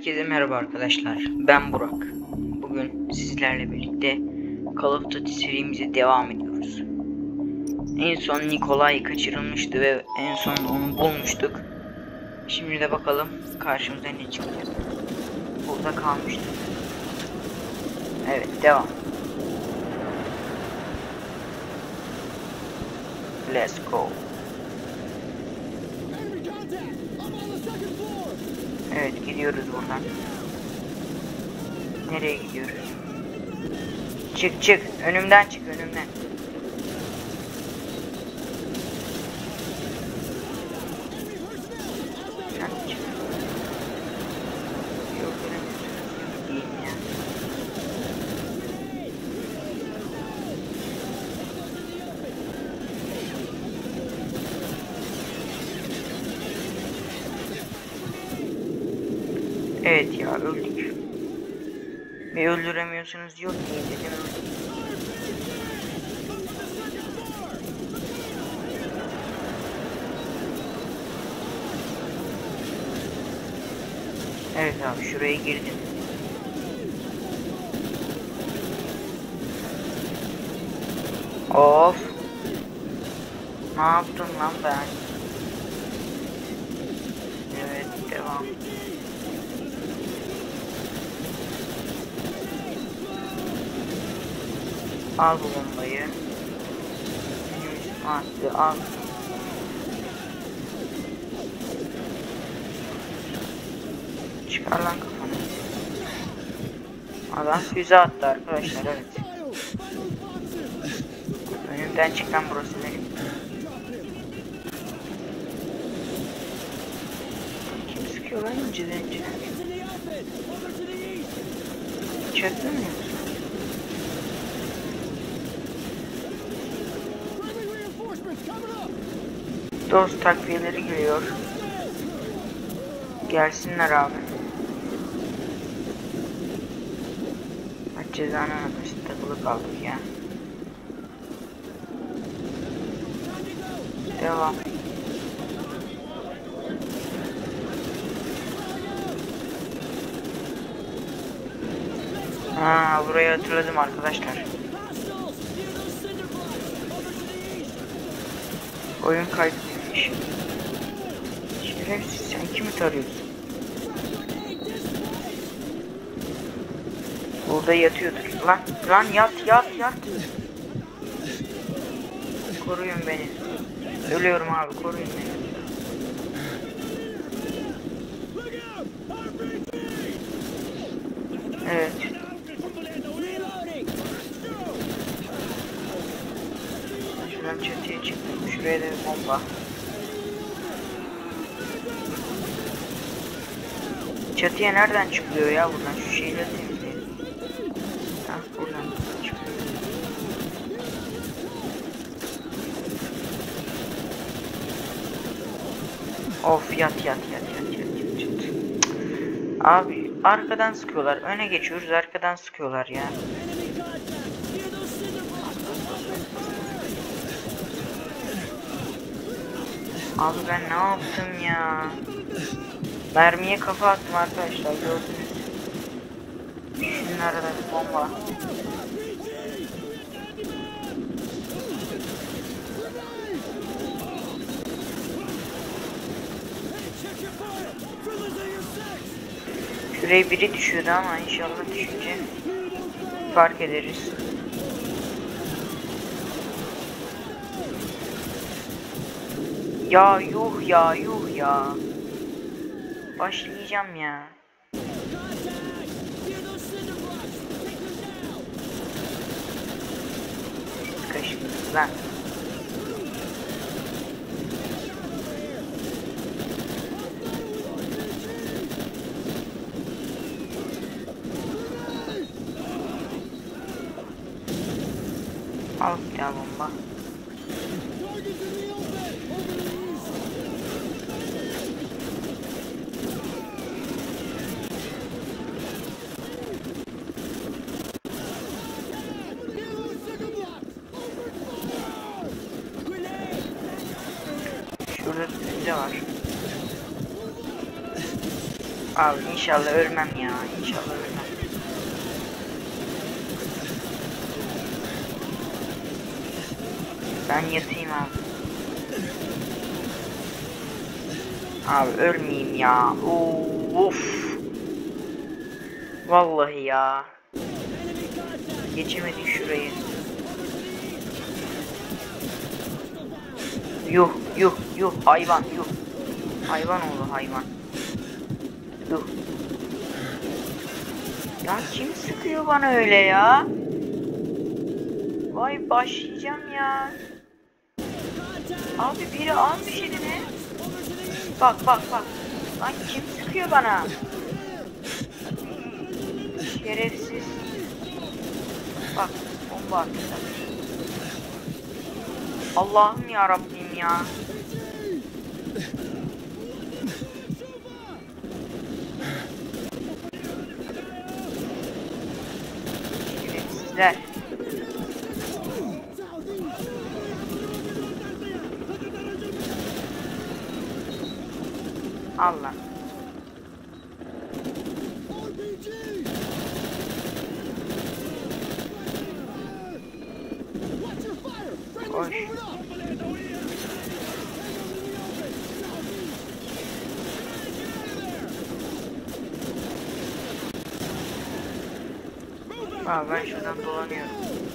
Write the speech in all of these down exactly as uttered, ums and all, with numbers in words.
Herkese merhaba arkadaşlar. Ben Burak. Bugün sizlerle birlikte Call of Duty serimize devam ediyoruz. En son Nikolay kaçırılmıştı ve en son onu bulmuştuk. Şimdi de bakalım karşımıza ne çıkacak. Burada kalmıştık. Evet, devam. Let's go. Evet, gidiyoruz buradan. Nereye gidiyoruz? Çık çık. Önümden çık, önümden. Sen çık. Yok, önümden değil ya. Evet ya, öldük. Ve öldüremiyorsunuz diyor ki dedim öldük. Evet abi, şuraya girdim. Of. Ne yaptım lan ben? Evet, devam. Al bu bombayı. Attı, al. Çıkar lan kafanı. Adam füze attı arkadaşlar, evet. Önümden çık lan, burası benim. Kim sıkıyor lan önceden önceden? Çöktü mü yoksa? Dost takviyeleri geliyor. Gelsinler abi. Maç cezanı anlatmıştı, takılı kaldık ya. Devam. Ha, burayı hatırladım arkadaşlar. Oyun kaydedilmiş. Şerefsiz, sen kimi tarıyorsun? Burada yatıyordur. Lan lan yat yat yat. Koruyun beni. Ölüyorum abi, koruyun beni. Evet. Şuradan çatıya çıktım. Şuraya da bir bomba. Çatıya nereden çıkılıyor ya buradan? Şu şeyleri temizleyelim. Ha, buradan çıkıyor. Of, yat yat yat yat yat yat yat. Abi arkadan sıkıyorlar. Öne geçiyoruz, arkadan sıkıyorlar ya. Abi ben ne yaptım ya? Mermiye kafa attım arkadaşlar, gördünüz. Şunun arada bir bomba. Şuraya biri düşüyordu ama inşallah düşünce fark ederiz. Ya yuh ya yuh ya. Başlayacağım ya. Kaşınız lan. Al bir tane bomba. Şurada füze var. Abi inşallah ölmem ya. İnşallah ölmem. Ben yatayım abi. Abi ölmeyeyim ya. Of. Vallahi ya. Geçemedik şurayı. Yuh yuh yuh hayvan yuh. Hayvan oldu hayvan. Yuh. Ya kim sıkıyor bana öyle ya? Vay başlayacağım ya. Abi biri almış eline. Bak bak bak. Lan kim sıkıyor bana? Şerefsiz. Bak bomba atacak. Allah'ım ya Rabbim ya. Şerefsizler. Allah. Koş. Aa, ben şuradan dolanıyorum.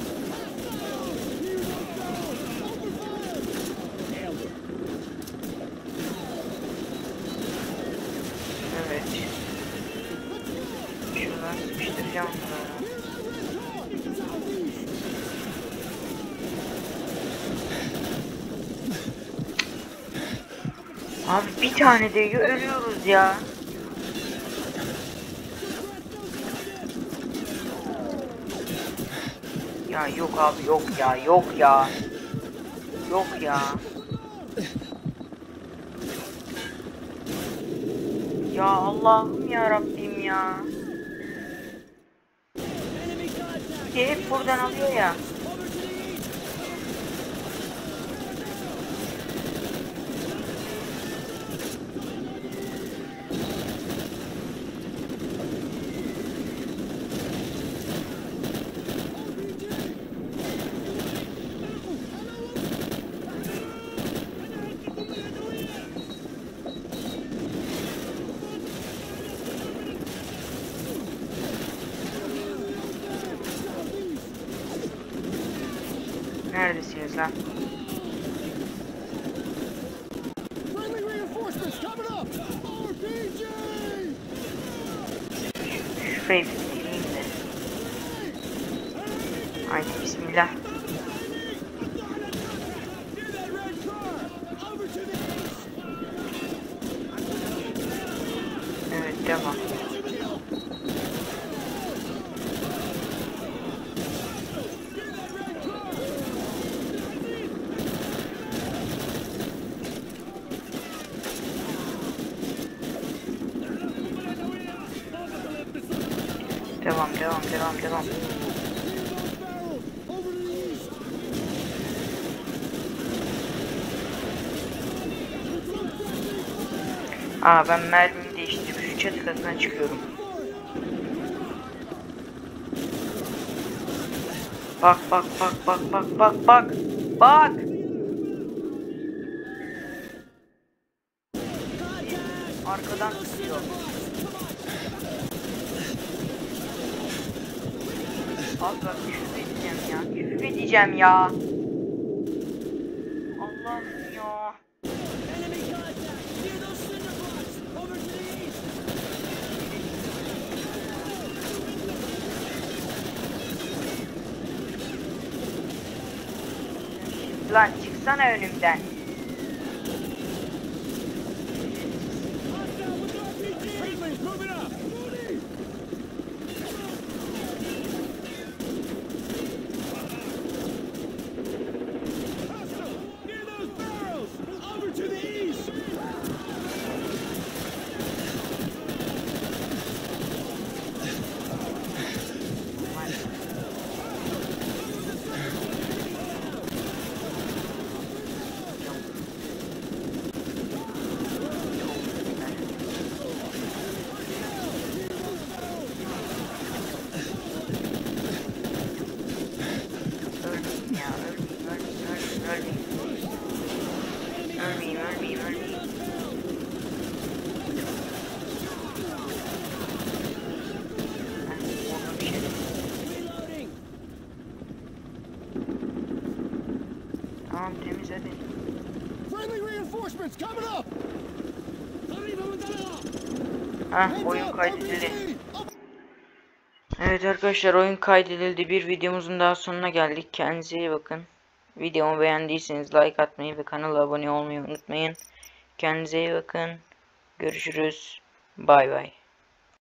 Evet. Şuradan sıkıştıracağım bunları. Abi bir tane de ölüyoruz ya. Ya yok abi yok ya yok ya. Yok ya. Ya Allah'ım ya Rabbim ya. Bir de hep buradan alıyor ya. Neredesiniz lan? Şurayı bitireyim de. Haydi bismillah. Evet devam. Devam devam devam devam. Aa ben mermimi değiştirip şu çatı katına çıkıyorum. Bak bak bak bak bak bak bak. Bak. Arkadan tutuyor. Abi bak küfür edeceğim ya. Küfür edeceğim ya. Allah'ım ya. Lan çıksana önümden. Tamam temiz hadi. Friendly reinforcements coming up. Heh, oyun kaydedildi. Evet arkadaşlar, oyun kaydedildi. Bir videomuzun daha sonuna geldik. Kendinize iyi bakın. Videomu beğendiyseniz like atmayı ve kanala abone olmayı unutmayın. Kendinize iyi bakın. Görüşürüz. Bay bay.